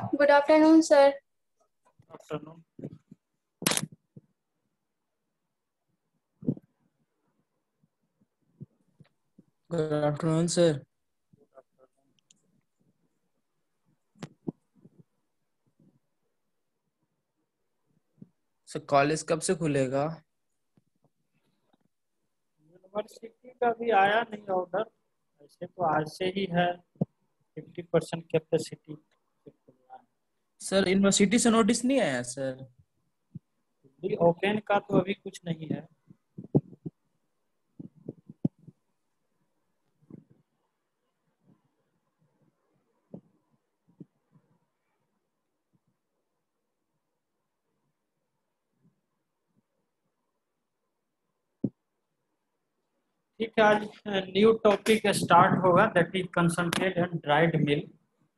Good afternoon, sir. Afternoon. Good afternoon, sir. Sir college कब से खुलेगा? यूनिवर्सिटी का भी आया नहीं ऑर्डर, ऐसे तो आज से ही है 50% कैपेसिटी। सर यूनिवर्सिटी से नोटिस नहीं आया सर? ओपन का तो अभी कुछ नहीं है। ठीक है, आज न्यू टॉपिक स्टार्ट होगा, that is concentrate and dried milk.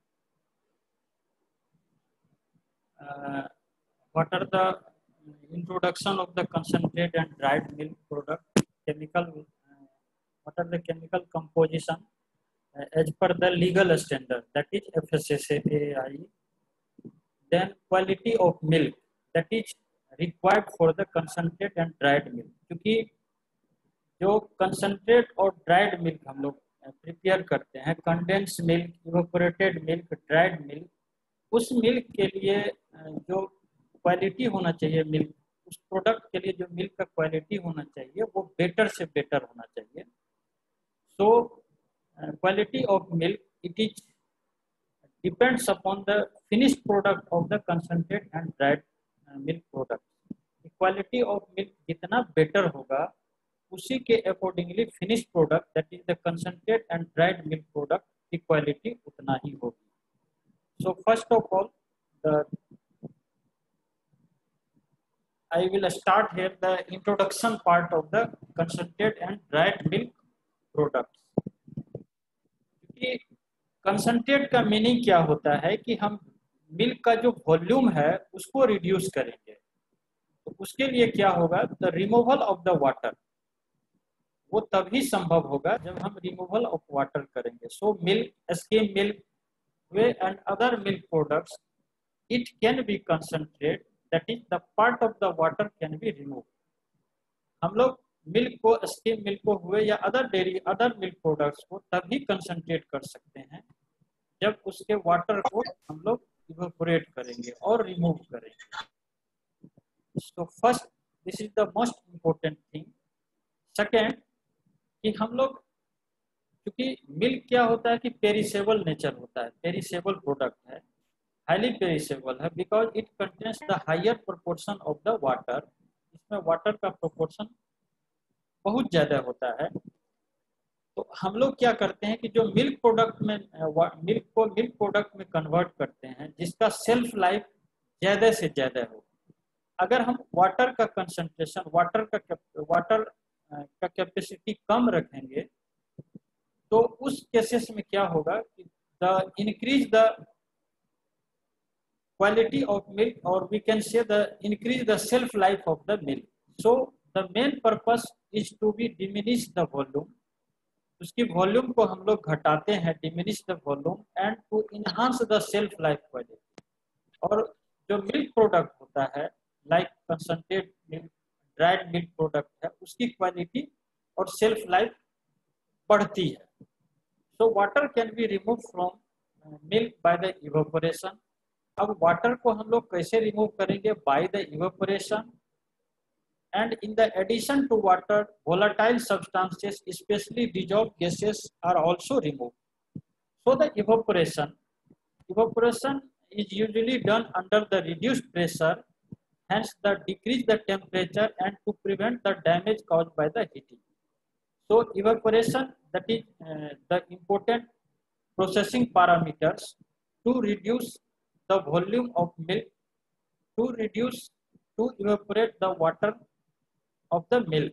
what are the introduction of the concentrate and dried milk product, chemical, what are the chemical composition as per the legal standard, that is FSSAI. Then quality of milk that is required for the concentrate and dried milk, क्योंकि जो concentrate और dried milk हम लोग prepare करते हैं, condense milk, evaporated milk, dried milk, उस milk के लिए जो क्वालिटी होना चाहिए मिल्क, उस प्रोडक्ट के लिए जो मिल्क का क्वालिटी होना चाहिए वो बेटर से बेटर होना चाहिए। So quality of milk it is depends upon the finished product of the concentrate and dried milk product. Quality of milk जितना बेटर होगा उसी के accordingly finish product that is the concentrate and dried milk product की quality उतना ही होगी। So first of all I will start here the introduction part of the concentrate and dried milk products। Concentrate का meaning क्या होता है कि हम मिल्क का जो वॉल्यूम है उसको रिड्यूस करेंगे, तो उसके लिए क्या होगा, the removal of the water, वो तभी संभव होगा जब हम रिमूवल ऑफ वाटर करेंगे। So milk, skim milk, whey and other milk products, it can be concentrate, that is the part of the water can be remove. हम लोग milk को, स्किम मिल्क को हुए या other dairy, other milk products को तभी concentrate कर सकते हैं जब उसके वाटर को हम लोग इवेपोरेट करेंगे और रिमूव करेंगे। So first, this is the most important thing. Second, कि हम लोग, क्योंकि मिल्क क्या होता है कि पेरिसेबल नेचर होता है, पेरिसेबल प्रोडक्ट है, हाईली पेरिसेबल है, because it contains the higher proportion of the water. इसमें वाटर का प्रोपोर्शन बहुत ज्यादा होता है। तो हम लोग क्या करते हैं कि जो मिल्क प्रोडक्ट में, मिल्क को मिल्क प्रोडक्ट में कन्वर्ट करते हैं जिसका सेल्फ लाइफ ज्यादा से ज्यादा हो। अगर हम वाटर का कंसंट्रेशन, वाटर का कैपेसिटी कम रखेंगे तो उस केसेस में क्या होगा कि the increase the quality of milk, or we can say the increase the shelf life of the milk. So the main purpose is to be diminish the volume, उसकी वॉल्यूम को हम लोग घटाते हैं, diminish the volume and to enhance the shelf life quality। और जो milk product होता है like concentrate milk, dried milk product है, उसकी क्वालिटी और सेल्फ लाइफ बढ़ती है। So water can be remove from milk by the evaporation. अब वाटर को हम लोग कैसे रिमूव करेंगे, by the evaporation, and in the addition to water volatile substances specially dissolved gases are also remove. So the evaporation is usually done under the reduced pressure, hence the decrease the temperature and to prevent the damage caused by the heating. So evaporation, that is the important processing parameters to reduce the volume of milk, to evaporate the water of the milk.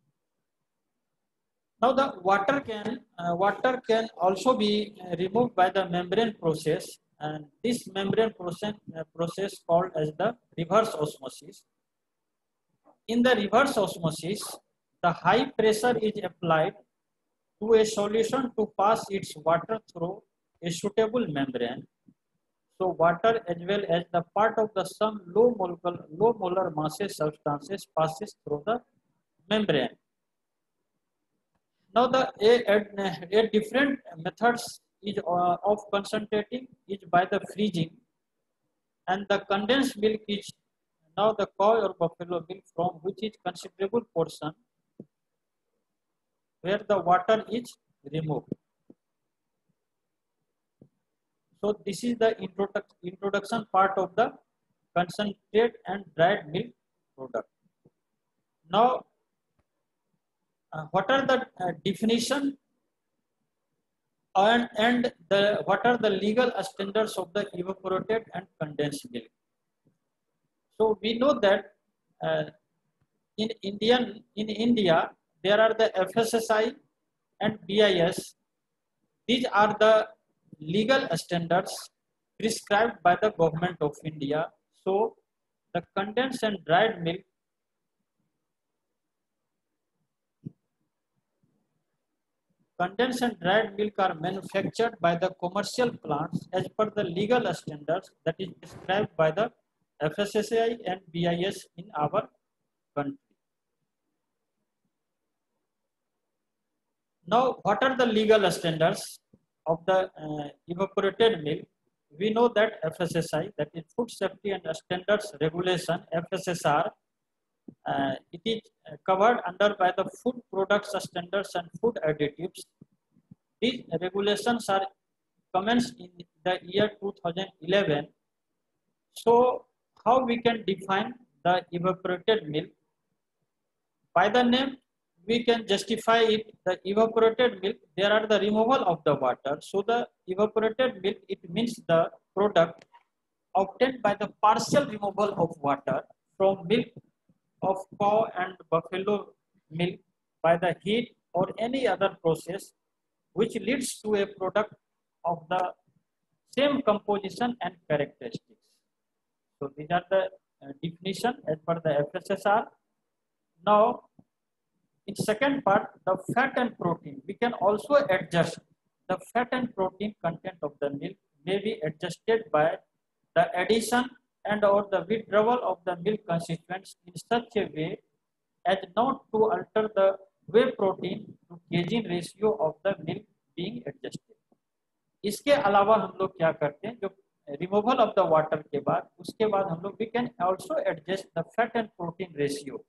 Now the water can also be removed by the membrane process, and this membrane process called as the reverse osmosis. In the reverse osmosis, the high pressure is applied to a solution to pass its water through a suitable membrane. So water as well as the part of the some low molar masses substances passes through the membrane. Now a different methods is of concentrating is by the freezing, and the condensed milk is now the cow or buffalo milk from which is considerable portion where the water is removed. So this is the introduction part of the concentrate and dried milk product. Now, what are the definition and what are the legal standards of the evaporated and condensed milk? So we know that in India there are the FSSAI and BIS. These are the legal standards prescribed by the government of India. So the condensed and dried milk are manufactured by the commercial plants as per the legal standards that is prescribed by the FSSAI and BIS in our country. Now, what are the legal standards of the evaporated milk? We know that FSSAI, that is Food Safety and Standards Regulation, FSSR, it is covered under by the Food Products Standards and Food Additives. These regulations are commenced in the year 2011. So, how we can define the evaporated milk? By the name, we can justify it. The evaporated milk, there are the removal of the water. So the evaporated milk, it means the product obtained by the partial removal of water from milk of cow and buffalo milk by the heat or any other process which leads to a product of the same composition and characteristics. So these are the definition as per the FSSR. Now, in second part, the fat and protein, we can also adjust the fat and protein content of the milk may be adjusted by the addition and or the withdrawal of the milk constituents in such a way as not to alter the whey protein to casein ratio of the milk being adjusted. इसके अलावा हम लोग क्या करते हैं, जो removal of the water के बाद उसके बाद हम लोग we can also adjust the fat and protein ratio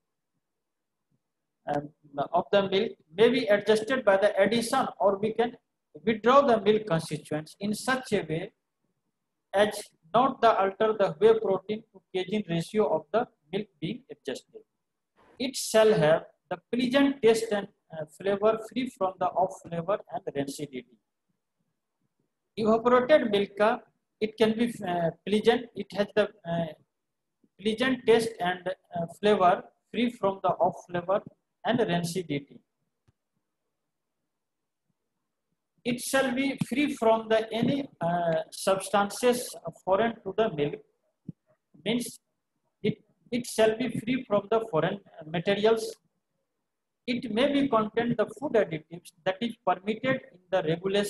of the milk may be adjusted by the addition or we can withdraw the milk constituents in such a way as not the alter the whey protein to casein ratio of the milk being adjusted. It shall have the pleasant taste and flavor free from the off flavor and rancidity. Evaporated milk it can be pleasant, it has the pleasant taste and flavor free from the off flavor and rancidity. It shall be free from the any substances foreign to the milk, means it shall be free from the foreign materials. It may be contain the food additives that is permitted in the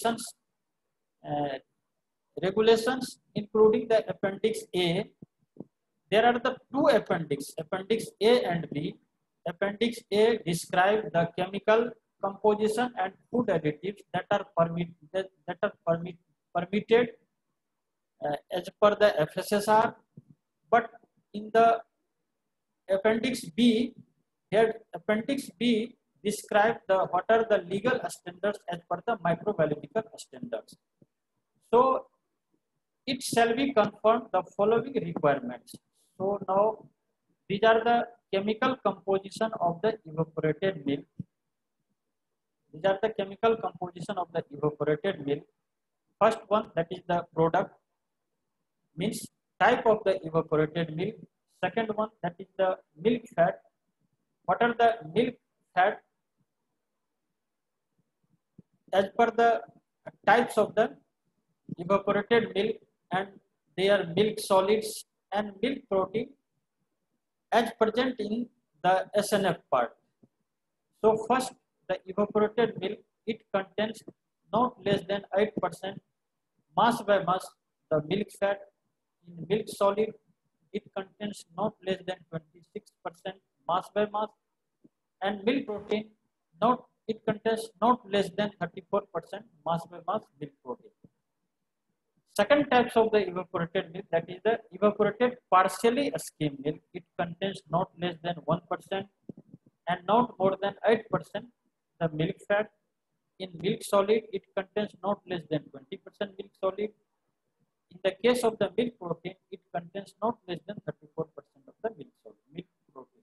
regulations including the appendix A. There are the two appendix A and B. Appendix A describe the chemical composition and food additives that are permitted as per the FSSR, but in the appendix B, here appendix B describe the what are the legal standards as per the microbiological standards. So it shall be confirmed the following requirements. So now these are the chemical composition of the evaporated milk. These are the chemical composition of the evaporated milk. First one, that is the product, means type of the evaporated milk. Second one, that is the milk fat. What are the milk fat as per the types of the evaporated milk, and they are milk solids and milk protein as present in the SNF part. So first, the evaporated milk, it contains not less than 8% mass by mass the milk fat in milk solid, it contains not less than 26% mass by mass, and milk protein, not it contains not less than 34% mass by mass milk protein. Second types of the evaporated milk, that is the evaporated partially skim milk. It contains not less than 1% and not more than 8% the milk fat. In milk solid, it contains not less than 20% milk solid. In the case of the milk protein, it contains not less than 34% of the milk protein.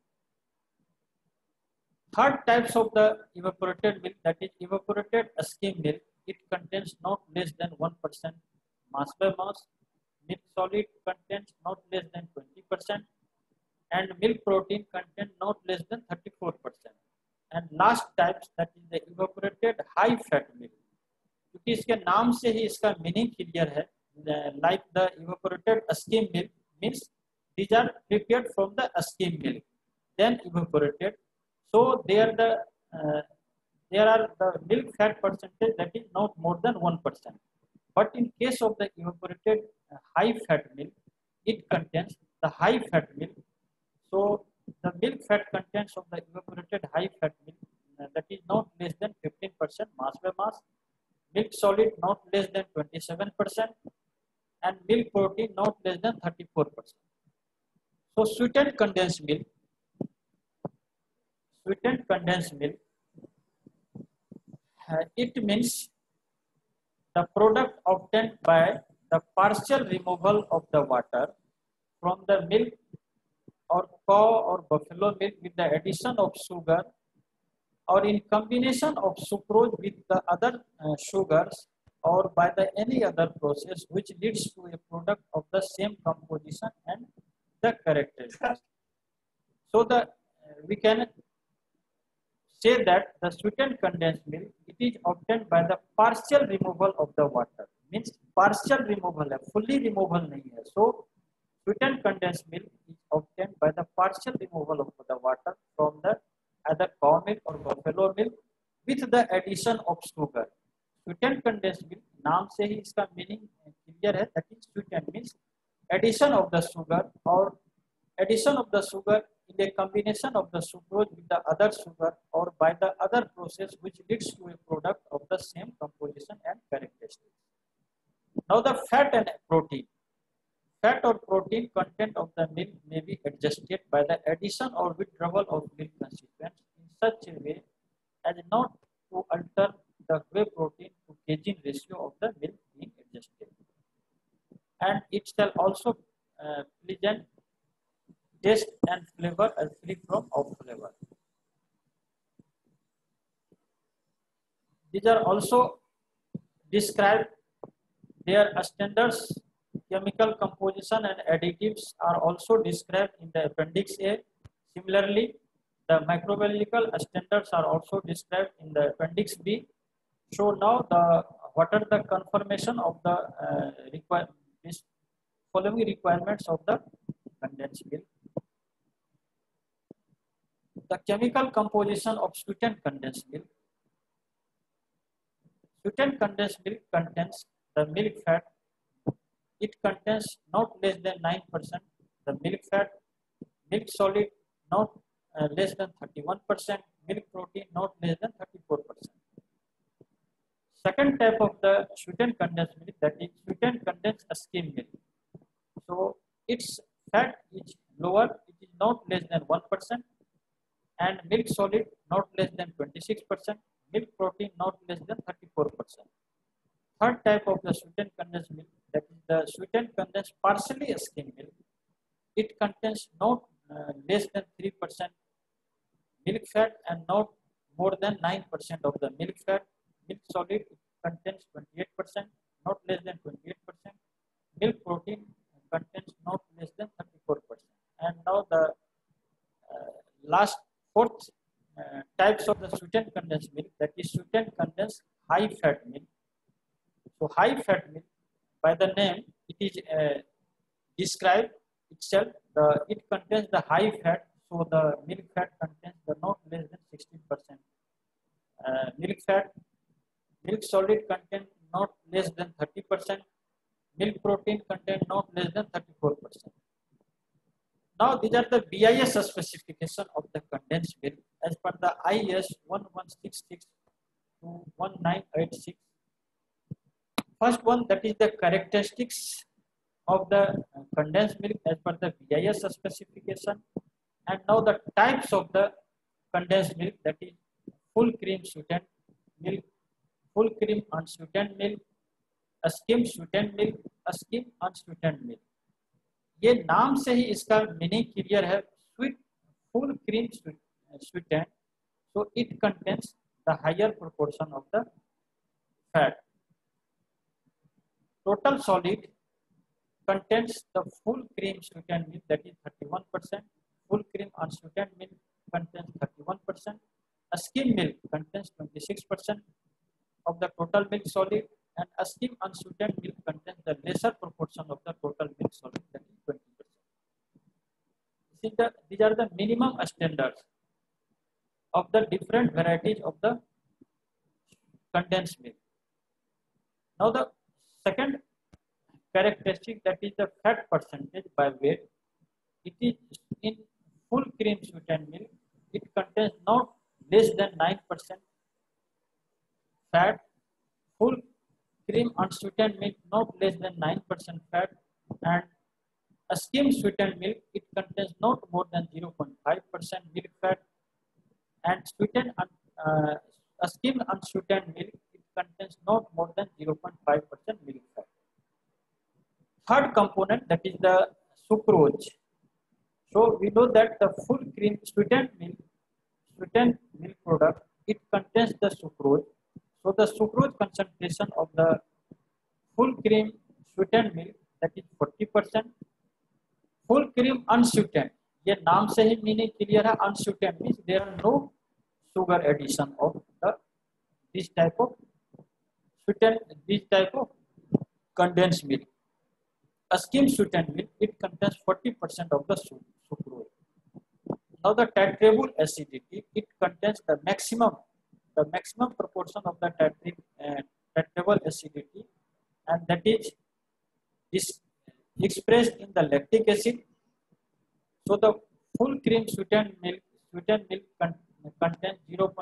Third types of the evaporated milk, that is evaporated skim milk, it contains not less than 1% mass by mass. Milk solid contains not less than 20%, and milk protein contains not less than 34%. And last types, that is the evaporated high fat milk, क्योंकि इसके नाम से ही इसका meaning clear है. Like the evaporated skim milk means these are prepared from the skim milk, then evaporated. So there are the milk fat percentage that is not more than 1%. But in case of the evaporated high fat milk, it contains the high fat milk. So the milk fat contents of the evaporated high fat milk, that is not less than 15% mass by mass, milk solid not less than 27%, and milk protein not less than 34%. So sweetened condensed milk, it means the product obtained by the partial removal of the water from the milk or cow or buffalo milk with the addition of sugar, or in combination of sucrose with the other sugars, or by the any other process which leads to a product of the same composition and the characteristics. So we can say that the sweetened condensed milk, it is obtained by the partial removal of the water. Means partial removal है, fully removal नहीं है. So sweetened condensed milk is obtained by the partial removal of the water from the either cow milk or buffalo milk with the addition of sugar. Sweetened condensed milk, नाम से ही इसका meaning clear है, that is sweetened means addition of the sugar, or addition of the sugar in a combination of the sucrose with the other sugar, or by the other process which leads to a product of the same composition and characteristics. Now the fat and protein. Fat or protein content of the milk may be adjusted by the addition or withdrawal of milk constituents in such a way as not to alter the whey protein to casein ratio of the milk being adjusted. And it shall also pleasant taste and flavor as free from off flavor. These are also described. Their standards, chemical composition and additives are also described in the appendix A. Similarly, the microbiological standards are also described in the appendix B. So now what are the confirmation of the following requirements of the condensed milk? The chemical composition of sweetened condensed milk. Sweetened condensed milk contains the milk fat. It contains not less than 9% the milk fat, milk solid not less than 31%, milk protein not less than 34%. Second type of the sweetened condensed milk, that is sweetened condensed skim milk. So its fat is lower, it is not less than 1%, and milk solid not less than 26%, milk protein not less than 34%. Third type of the sweetened condensed milk, that is the sweetened condensed partially skim milk. It contains not less than 3% milk fat and not more than 9% of the milk fat. Milk solid contains 28%, not less than 28%. Milk protein contains not less than 34%. And now the fourth types of the sweetened condensed milk, that is sweetened condensed high fat milk. So high fat milk, by the name, it is described itself. It contains the high fat, so the milk fat contains the not less than 16% milk fat. Milk solid contains not less than 30%. milk protein content not less than 34%. Now these are the BIS specification of the condensed milk as per the IS 1166 to 1986. First one, that is the characteristics of the condensed milk as per the BIS specification, and now the types of the condensed milk, that is full cream sweetened milk, full cream unsweetened milk, a skim sweetened milk, a skim unsweetened milk. ये नाम से ही इसका meaning clear है, sweet full cream sweetened, so it contains the higher proportion of the fat. Total solid contains the full cream sweetened milk, that is 31%, full cream unsweetened milk contains 31%, a skim milk contains 26% of the total milk solid, and a skim unsweetened milk contains the lesser proportion of the total milk solid, that is 20%. These are the minimum standards of the different varieties of the condensed milk. Now the second characteristic, that is the fat percentage by weight. It is in full cream sweetened milk, it contains not less than 9% fat, full cream unsweetened milk not less than 9% fat, and a skim sweetened milk, it contains not more than 0.5% milk fat, and a skim unsweetened milk, it contains not more than 0.5% milk fat. Third component, that is the sucrose. So we know that the full cream sweetened milk product, it contains the sucrose. So the sucrose concentration of the full cream sweetened milk, that is 40%. Full cream unsweetened, ये नाम से ही meaning clear है, unsweetened means there are no sugar addition of this type of condensed milk. A skim sweetened milk, it contains 40% of the sucrose. Now the titrable acidity, it contains the maximum proportion of the titrable acidity, and that is expressed in the lactic acid. So the full cream sweetened milk contains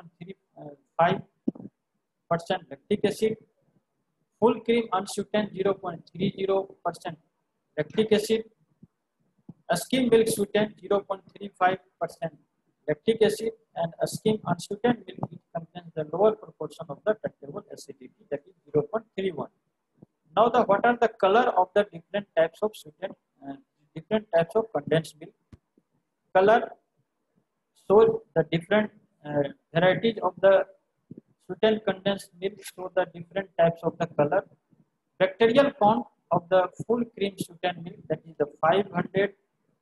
0.35% lactic acid. Full cream unsweetened 0.30% lactic acid. A skim milk sweetened 0.35% lactic acid, and a skim unsweetened milk, it contains the lower proportion of the titrable acidity, that is 0.31. Now what are the color of the different types of condensed milk? Color shows the different varieties of the sweetened condensed milk, show the different types of the color. Bacterial count of the full cream sweetened milk, that is the 500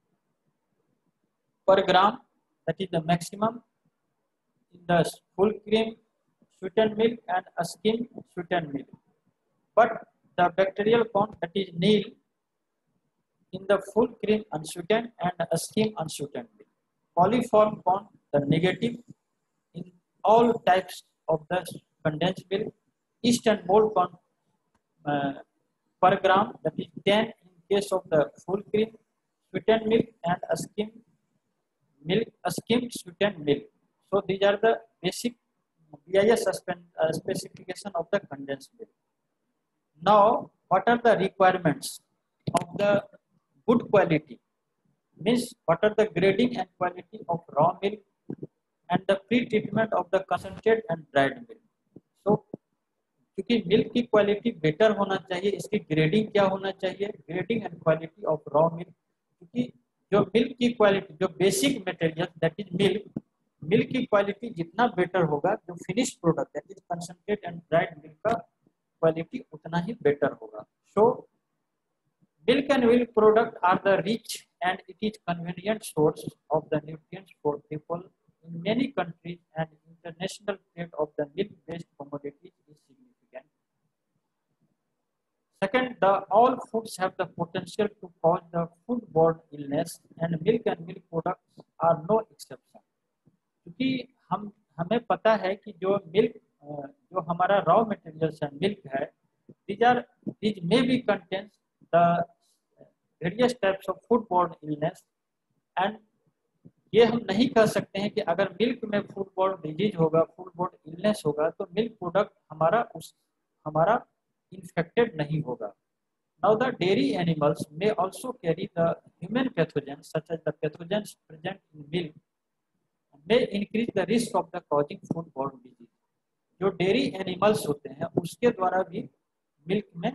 per gram, that is the maximum in the full cream sweetened milk and a skim sweetened milk. But the bacterial count, that is nil in the full cream unsweetened and a skim unsweetened milk. Coliform count, the negative in all types of the condensed milk. Yeast and mold count per gram, that is 10 in case of the full cream sweetened milk and a skim sweetened milk. So these are the basic BIS specification of the condensed milk. Now, what are the requirements of the good quality? Means what are the grading and quality of raw milk and the pre-treatment of the concentrate and dried milk. So, क्योंकि milk की quality better होना चाहिए, इसकी grading क्या होना चाहिए? Grading and quality of raw milk, क्योंकि जो मिल्क की क्वालिटी, जो basic material that is milk की क्वालिटी जितना बेटर होगा, जो finish product that is concentrate and dried milk का क्वालिटी उतना ही बेटर होगा. सो milk and milk product are the rich and it is convenient source of the nutrients for people in many countries, and international trade of the milk-based commodities is significant. Second, all foods have the potential to cause the foodborne illness, and milk products are no exception. क्योंकि हमें पता है कि जो हमारा raw material है milk है, these may be contains the various types of foodborne illness, and ये हम नहीं कह सकते हैं कि अगर मिल्क में फूडबॉर्न डिजीज होगा, फूडबॉर्न इलनेस होगा, तो मिल्क प्रोडक्ट हमारा इन्फेक्टेड नहीं होगा. Now the dairy animals may also carry the human pathogens such as the pathogens present in milk may increase the risk of the causing foodborne disease. जो dairy animals होते हैं उसके द्वारा भी milk में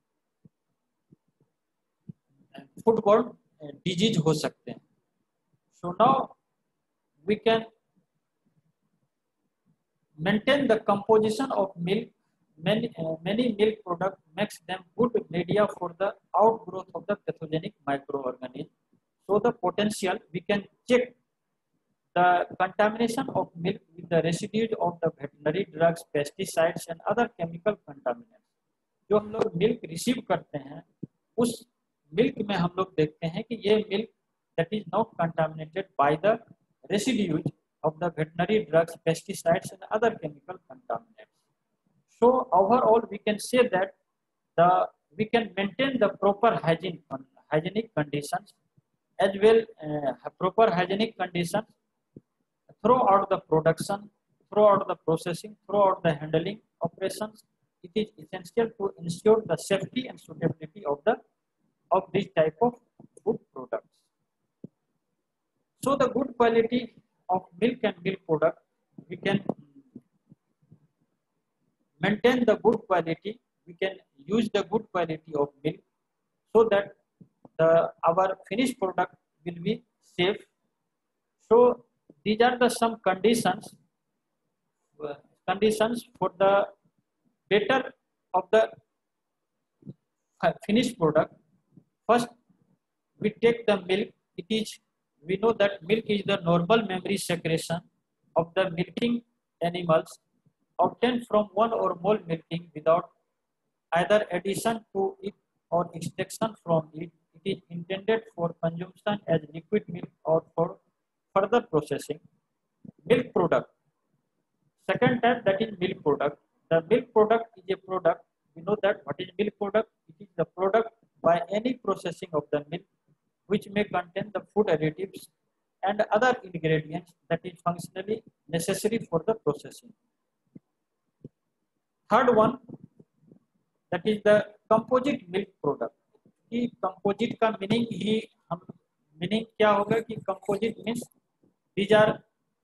फूडबॉर्न डिजीज हो सकते हैं. So now we can maintain the composition of milk. Many milk products makes them good media for the outgrowth of the pathogenic microorganism. So the potential we can check the contamination of milk with the residues of the veterinary drugs, pesticides and other chemical contaminants. जो हम लोग milk receive करते हैं उस milk में हम लोग देखते हैं कि ये milk that is not contaminated by the residues of the veterinary drugs, pesticides and other chemical contaminants. So overall we can say that we can maintain the proper hygienic conditions as well, proper hygienic conditions throughout the production, throughout the processing, throughout the handling operations. It is essential to ensure the safety and suitability of this type of food products. So the good quality of milk and milk product, we can maintain the good quality, we can use the good quality of milk so that our finished product will be safe. So these are the some conditions for the better of the finished product. First, we take the milk. We know that milk is the normal mammary secretion of the milking animals obtained from one or more milking without either addition to it or extraction from it. It is intended for consumption as liquid milk or for further processing. Milk product. Second type, that is milk product. The milk product is a product. We know that what is milk product? It is the product by any processing of the milk which may contain the food additives and other ingredients that is functionally necessary for the processing. Third one, that is the composite milk product. कि composite का meaning क्या होगा कि composite means these are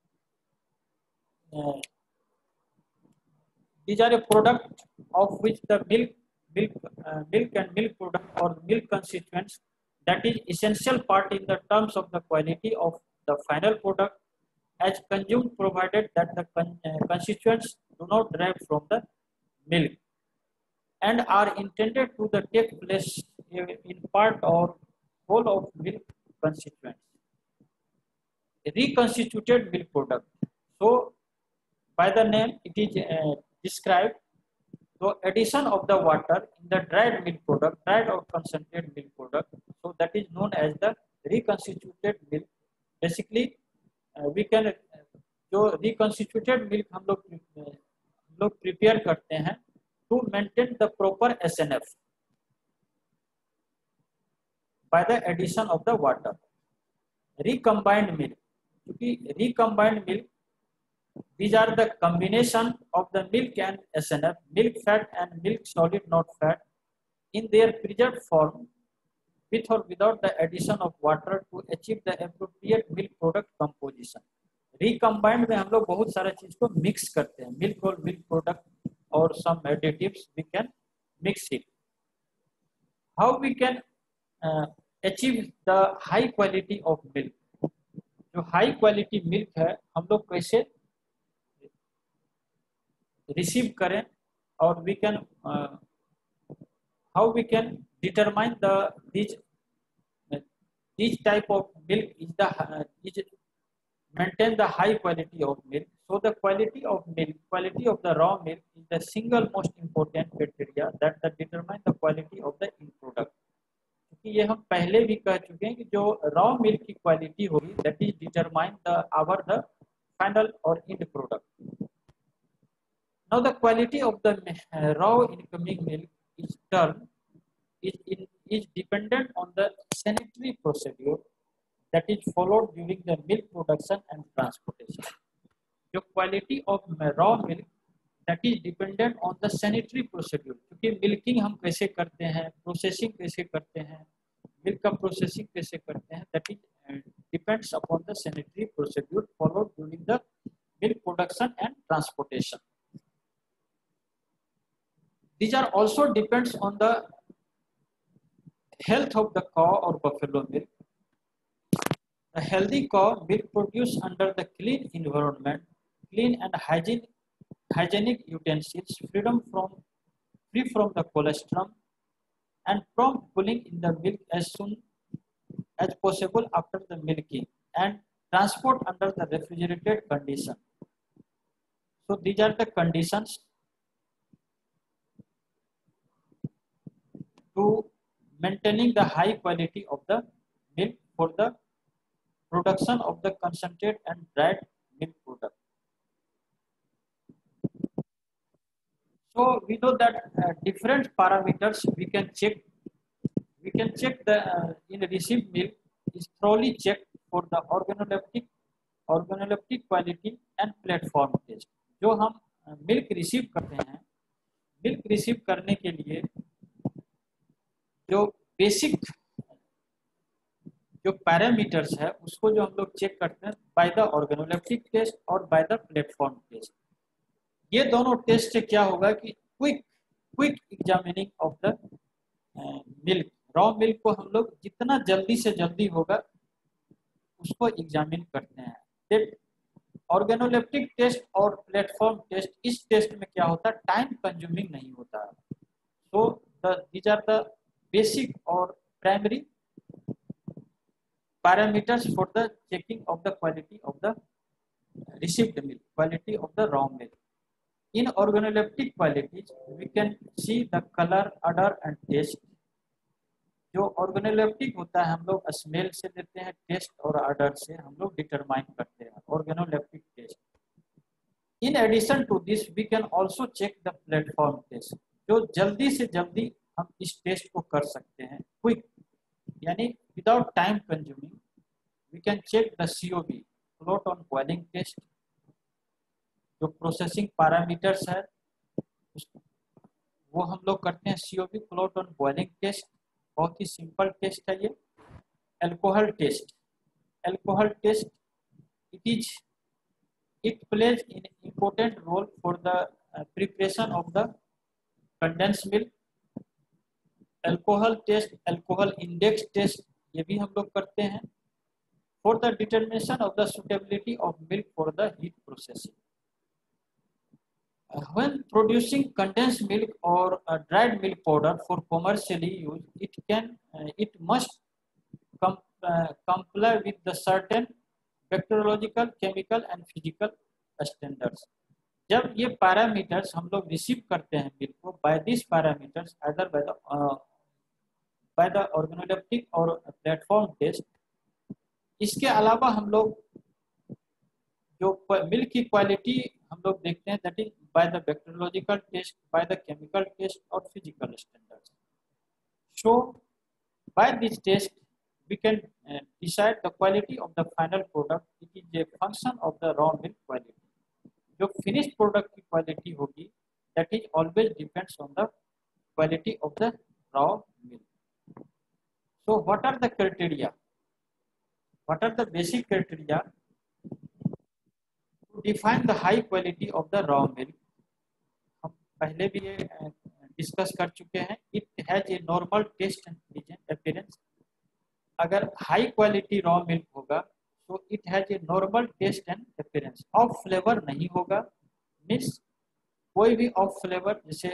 a product of which the milk and milk product or milk constituents that is essential part in the terms of the quality of the final product as consumed, provided that the constituents do not derive from the milk and are intended to take place in part or whole of milk constituents. Reconstituted milk product. So by the name it is described the addition of the water in the dried milk product, dried or concentrated milk product. So that is known as the reconstituted milk. Basically we can जो reconstituted milk हम लोग prepare करते हैं to maintain the proper SNF by the addition of the water. Recombined milk. क्योंकि recombined milk, these are the combination of the milk and SNF, milk fat and milk solid not fat, in their preserved form with or without the addition of water to achieve the appropriate milk product composition. Recombined में हम लोग बहुत सारा चीज को mix करते हैं, milk और milk product और some additives we can mix it. How we can achieve the high quality of milk? जो high quality milk है हम लोग कैसे receive करें और we can how we can determine these type of milk is maintain the high quality of milk. So the quality of the raw milk is the single most important criteria that determine the quality of the end product. क्योंकि ये हम पहले भी कह चुके हैं कि जो raw milk की क्वालिटी होगी that is determine the final or end product. Now the quality of the raw incoming milk is is dependent on the sanitary procedure that is followed during the milk production and transportation. The quality of raw milk that is dependent on the sanitary procedure, क्योंकि milking हम कैसे करते हैं, processing कैसे करते हैं, milk का processing कैसे करते हैं, that is depends upon the sanitary procedure followed during the milk production and transportation. These are also depends on the health of the cow or buffalo milk. A healthy cow milk produced under the clean environment, clean and hygienic utensils, free from the colostrum, and prompt cooling in the milk as soon as possible after the milking, and transport under the refrigerated condition. So these are the conditions to maintaining the high quality of the milk for the production of the concentrate and dried milk product. So we know that different parameters we can check. We can check the in received milk is thoroughly checked for the organoleptic quality and platform test. जो हम milk receive करते हैं, milk receive करने के लिए जो basic जो parameters है उसको जो हम लोग चेक करते हैं बाय द ऑर्गेनोलेप्टिक टेस्ट और बाय द प्लेटफॉर्म टेस्ट. ये दोनों टेस्ट से क्या होगा कि quick examining of the milk, raw milk को हम लोग जितना जल्दी से जल्दी होगा उसको एग्जामिन करते हैं. दैट ऑर्गेनोलेप्टिक टेस्ट और प्लेटफॉर्म टेस्ट, इस टेस्ट में क्या होता है, टाइम कंज्यूमिंग नहीं होता. So these are the basic और primary parameters for the checking of the quality of the received milk, quality of the raw milk. In organoleptic qualities, we can see the color, odor and taste. जो organoleptic होता है हम लोग smell से लेते हैं, test और order से हम लोग डिटरमाइन करते हैं organoleptic test. In addition to this, we can also check the platform test. जो जल्दी से जल्दी हम इस टेस्ट को कर सकते हैं, क्विक यानी without time consuming. We can check the COB, float on boiling test. जो प्रोसेसिंग पैरामीटर्स है वो हम लोग करते हैं COB, float on boiling test. बहुत ही सिंपल टेस्ट है ये. Alcohol test, alcohol test it plays an important role for the preparation of the condensed milk. Alcohol test, alcohol index test ये भी हम लोग करते हैं for the determination of the suitability of milk for the heat processing. When producing condensed milk or dried milk powder for commercially use, it must comply with the certain bacteriological, chemical and physical standards. जब ये parameters हम लोग receive करते हैं milk को by this parameters either by the organoleptic और platform test. इसके अलावा हम लोग जो मिल्क की क्वालिटी हम लोग देखते हैं that is by the bacteriological test, by the chemical test और physical standards. So by this test we can decide the quality of the final product. It is a function of the raw milk quality. जो finished product की quality होगी that is always depends on the quality of the raw milk. So what are the criteria? What are the basic criteria to define the high quality of the raw milk? हम पहले भी ये discuss कर चुके हैं. It has a normal taste and appearance. अगर high quality raw milk होगा तो it has a normal taste and appearance. Off flavour नहीं होगा, मीन्स कोई भी ऑफ फ्लेवर जैसे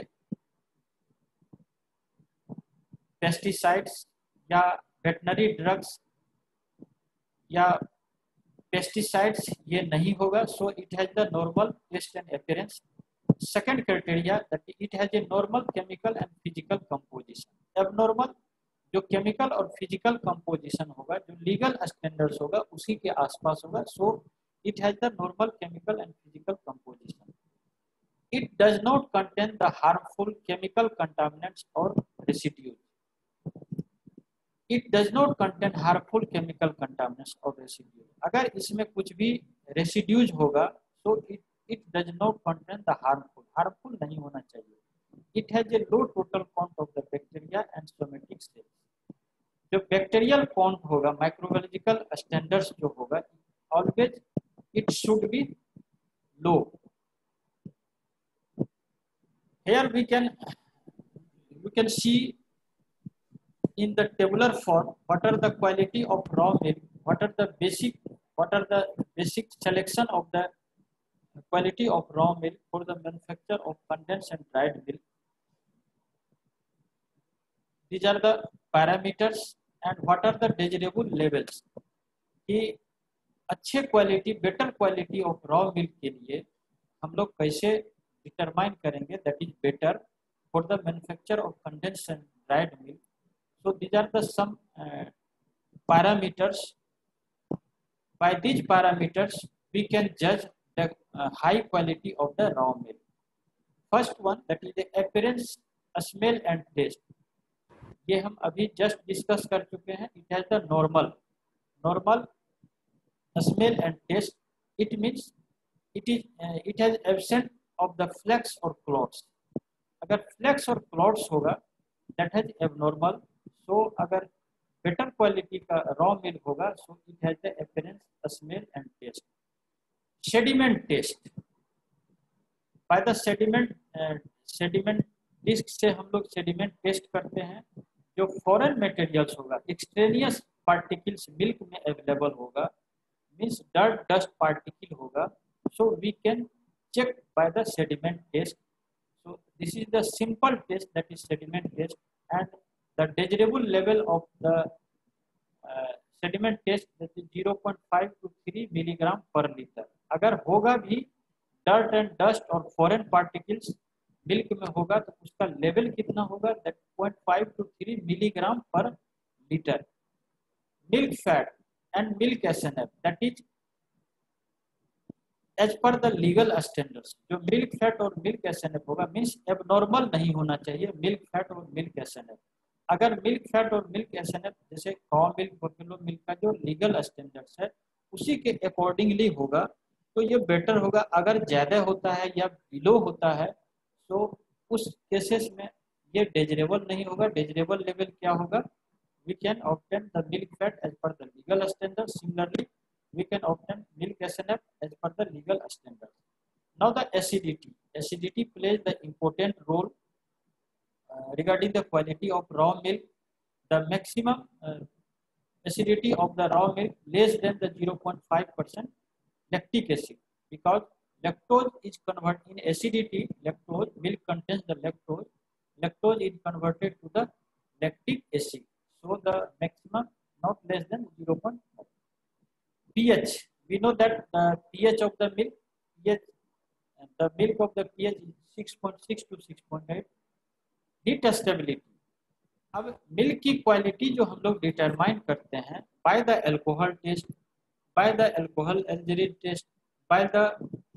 पेस्टिसाइड्स या वेटनरी ड्रग्स या पेस्टिसाइड्स ये नहीं होगा. So it has the normal taste and appearance. Second criteria that it has a normal chemical and physical composition. Abnormal जो केमिकल और फिजिकल कंपोजिशन होगा, जो लीगल स्टैंडर्ड्स होगा उसी के आसपास होगा. So it has the normal chemical and physical composition. It does not contain the harmful chemical contaminants और residues. It does not contain harmful chemical contaminants और रेसिड्यूज। अगर इसमें कुछ भी रेसिड्यूज होगा तो it does not contain the harmful नहीं होना चाहिए। It has a low total count of the bacteria and somatic cells. जो बैक्टीरियल काउंट होगा, माइक्रोबायोलॉजिकल स्टैंडर्ड्स जो होगा, always it should be low. Here we can see in the tabular form what are the quality of raw milk, what are the basic selection of the quality of raw milk for the manufacture of condensed and dried milk. These are the parameters and what are the desirable levels. कि अच्छे क्वालिटी, better quality of raw milk के लिए हम लोग कैसे determine करेंगे that is better for the manufacture of condensed and dried milk. So these are the some parameters. By these parameters, we can judge the high quality of the raw milk. First one, that is the appearance, smell and taste. ये हम अभी just discuss कर चुके हैं. It has the normal smell and taste. It means it has absent of the flakes or clots. अगर flakes और clots होगा, that has abnormal. So अगर better quality का raw milk होगा, so it has the appearance, smell and taste. Sediment taste. By the sediment disc से हम लोग sediment test करते हैं. जो फॉरेन मटेरियल्स होगा, एक्सट्रेनियस पार्टिकल्स मिल्क में अवेलेबल होगा, मीन्स डर्ट डस्ट पार्टिकल होगा, so we can check by the sediment test. So this is the simple test, that is sediment test, and the desirable level of the sediment test, that is 0.5 to 3 milligram per liter. अगर होगा भी dirt and dust और foreign particles milk में होगा तो उसका level कितना होगा, that 0.5 to 3 milligram per liter. Milk fat and milk SNF, that is as per the legal standards. जो मिल्क फैट और मिल्क एसएनएफ होगा, मीन्स एबनॉर्मल नहीं होना चाहिए मिल्क फैट और मिल्क एसएनएफ. अगर मिल्क फैट और मिल्क एसएनएफ जैसे काउ मिल्क, बफेलो मिल्क का जो लीगल स्टैंडर्ड्स है उसी के अकॉर्डिंगली होगा तो ये बेटर होगा. अगर ज़्यादा होता है या बिलो होता है तो उस केसेस में ये डेजरेबल नहीं होगा. डेजरेबल लेवल क्या होगा, we can obtain the milk fat as per the legal standard. Similarly we can obtain milk SNF as per the legal standards. Now the acidity. Acidity plays the important role regarding the quality of raw milk. The maximum acidity of the raw milk less than the 0.5% lactic acid, because lactose is converted in acidity. Lactose, milk contains the lactose. Lactose is converted to the lactic acid. So the maximum not less than 0.5. pH, we know that the pH of the milk, the milk of the pH is 6.6 to 6.8. Heat stability. अब milk की quality जो हम लोग determine करते हैं by the alcohol test, by the alcohol alizarin test, by the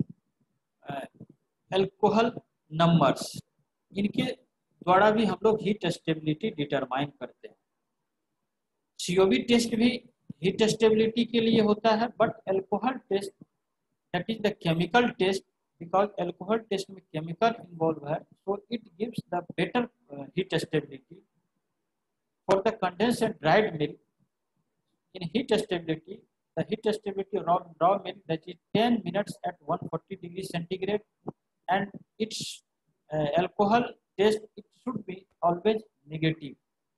alcohol numbers, इनके द्वारा भी हम लोग हीट स्टेबिलिटी डिटरमाइन करते हैं. सीओबी टेस्ट भी हीट स्टेबिलिटी के लिए होता है, but alcohol test that is the chemical test, because alcohol test में केमिकल इन्वॉल्व है, so it gives the better heat stability for the condensed and dried milk. In heat stability, the heat stability raw milk, that is 10 minutes at 140 degrees centigrade, and its alcohol test, it should be always negative.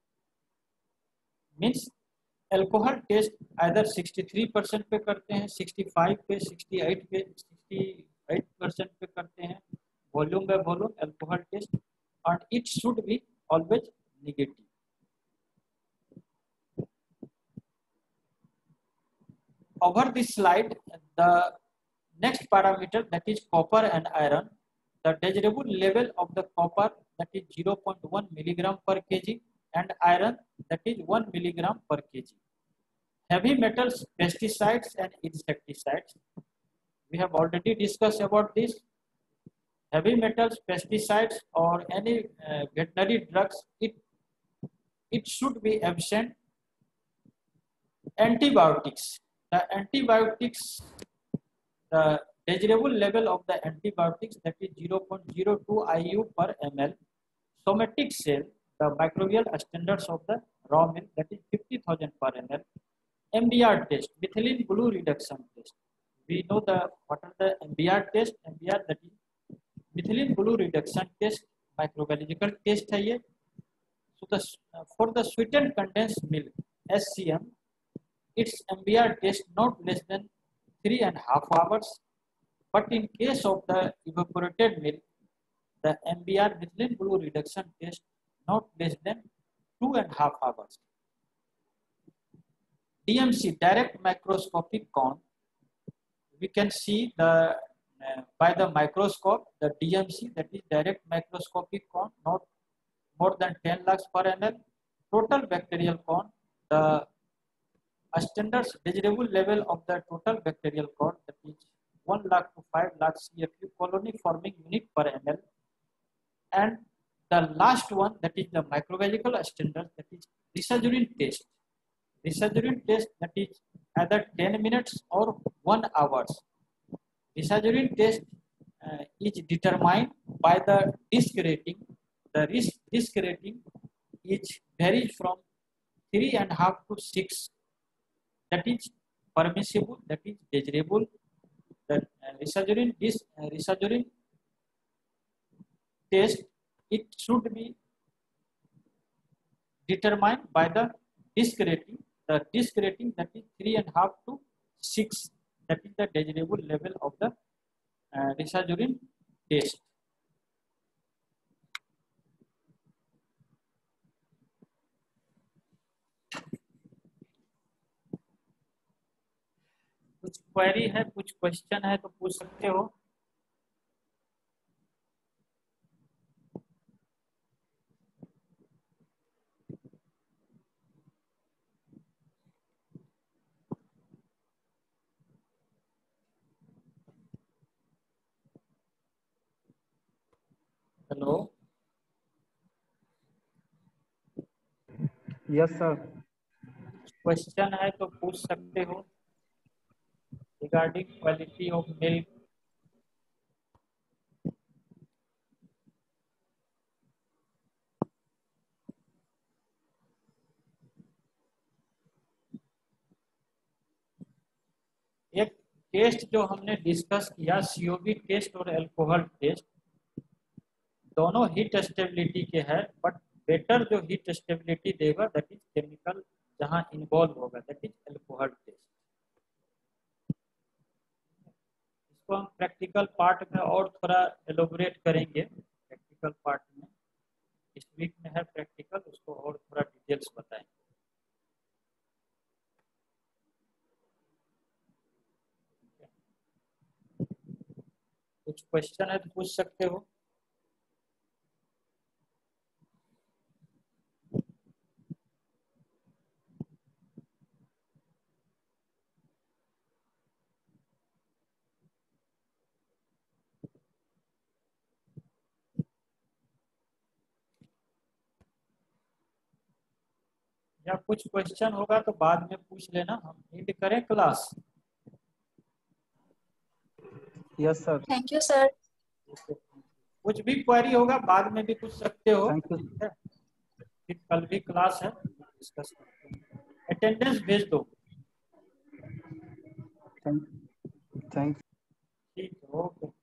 Means alcohol test either 63% पे करते हैं, 65 पे, 68 पे, 68% पे करते हैं, volume by volume alcohol test, and it should be always negative. Over this slide, the next parameter, that is copper and iron. The desirable level of the copper, that is 0.1 milligram per kg, and iron, that is 1 milligram per kg. Heavy metals, pesticides and insecticides. We have already discussed about this. Heavy metals, pesticides or any veterinary drugs, it should be absent Antibiotics. The desirable level of the antibiotics, that is 0.02 IU per ml. Somatic cell, the microbial standards of the raw milk, that is 50,000 per ml. MBR test, methylene blue reduction test. We know what are the MBR test. MBR, that is methylene blue reduction test, microbiological test है ये. So for the sweetened condensed milk, SCM, its MBR test not less than 3.5 hours. But in case of the evaporated milk, the MBR methylene blue reduction test not less than 2.5 hours. DMC, direct microscopic count. We can see by the microscope the DMC, that is direct microscopic count, not more than 10 lakhs per ml. Total bacterial count, the standards desirable level of the total bacterial count, that is 1 lakh to 5 lakh CFU colony forming unit per ml. And the last one, that is the microbiological standard, that is Risajurin test. Risajurin test, that is either 10 minutes or 1 hour. Risajurin test is determined by the risk rating. The risk rating varies from 3.5 to 6. That is permissible, that is desirable. The Risajurin test, it should be determined by the risk rating. The risk rating, that is 3.5 to 6. That is the desirable level of the Risajurin test. कुछ query है, कुछ question है तो पूछ सकते हो. Hello. Yes sir. Question है तो पूछ सकते हो रिगार्डिंग क्वालिटी ऑफ मिल्क. एक टेस्ट जो हमने डिस्कस किया, सीओबी टेस्ट और अल्कोहल टेस्ट, दोनों हीट स्टेबिलिटी के हैं, बट बेटर जो हीट स्टेबिलिटी देगा, दैट इज केमिकल जहां इन्वॉल्व होगा, दैट इज अल्कोहल टेस्ट. इसको हम प्रैक्टिकल पार्ट में और थोड़ा एलोबरेट करेंगे. प्रैक्टिकल पार्ट में इस वीक में है प्रैक्टिकल, उसको और थोड़ा डिटेल्स बताएंगे. कुछ क्वेश्चन है तो पूछ सकते हो. या कुछ क्वेश्चन होगा तो बाद में पूछ लेना, हम एंड करें class. Yes sir. Thank you sir. कुछ भी क्वेरी होगा बाद में भी पूछ सकते हो. Thank you. फिर कल भी क्लास है, डिस्कस करते हैं. अटेंडेंस भेज दो. थैंक. ठीक है, ओके.